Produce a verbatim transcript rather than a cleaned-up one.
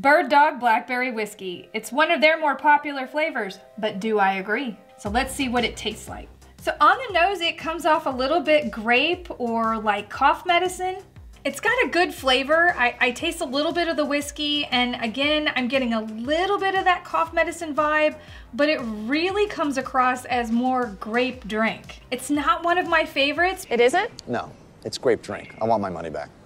Bird Dog Blackberry Whiskey. It's one of their more popular flavors, but do I agree? So let's see what it tastes like. So on the nose, it comes off a little bit grape or like cough medicine. It's got a good flavor. I, I taste a little bit of the whiskey, and again, I'm getting a little bit of that cough medicine vibe, but it really comes across as more grape drink. It's not one of my favorites. It isn't? No, it's grape drink. I want my money back.